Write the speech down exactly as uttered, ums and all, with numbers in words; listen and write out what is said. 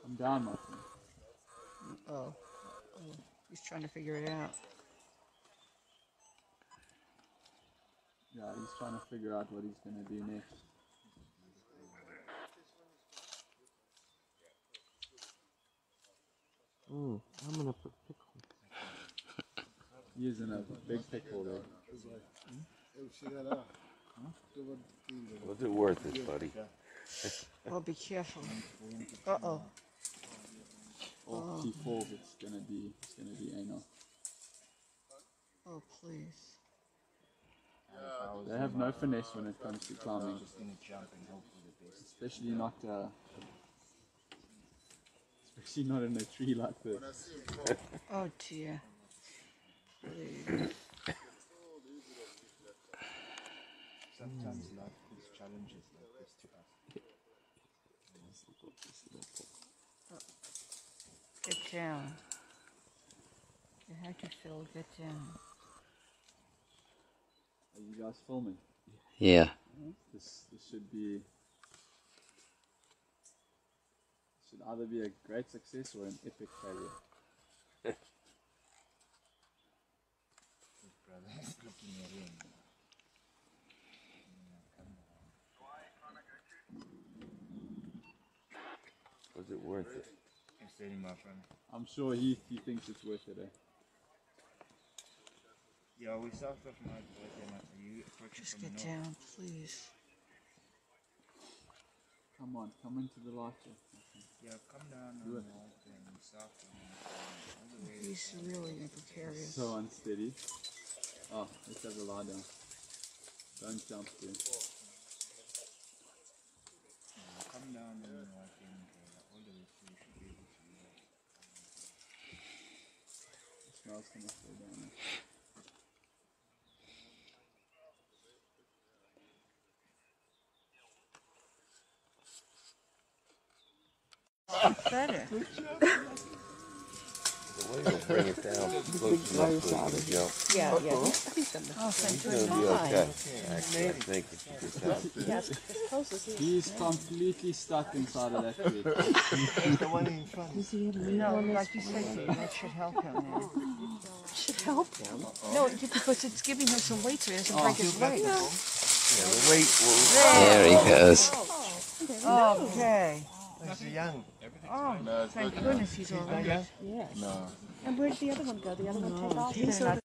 Come down, Martin. Oh. Oh, he's trying to figure it out. Yeah, he's trying to figure out what he's going to do next. Mm, I'm gonna put pickle. He is in a big pickle there. Was it worth it, buddy? Oh, be careful. Uh-oh. Oh, if he falls, it's going to be, it's going to be anal. Oh, please. They have no finesse when it comes to climbing. Especially not, uh, especially not in a tree like this. Oh, dear. Please. Sometimes life puts challenges like this to us. Get down. You have to, Phil. Get down. Are you guys filming? Yeah. This, this should be, should either be a great success or an epic failure. His brother is looking at him. Was it worth it? I'm steady, my friend. I'm sure he, he thinks it's worth it, eh? Yeah, we start off my birthday, mate. Are you approaching Just from get the north? down, please. Come on, come into the light here. Yeah, come down Do and it. north and south and all the way. He's really imprecarious. So unsteady. Oh, let's have a lie down. Don't jump there. Yeah, come down and north and uh, all the way through. You should be able to do that. The smell's gonna stay down there. Better. The way to bring it down close enough so you can jump. Yeah, yeah. Oh, thank you. It's gonna be okay. Actually, I think it's a good time. Yes, as close as he He's completely stuck inside of that tree. The one in front. No, like you said, that should help him now. Should help him. No, because it's giving him some weight so he doesn't break his leg. Yeah, the weight will. There he goes. Okay. He's young. Oh, thank goodness he's all right. Yes. No. And where did the other one go? The other one take off? They're not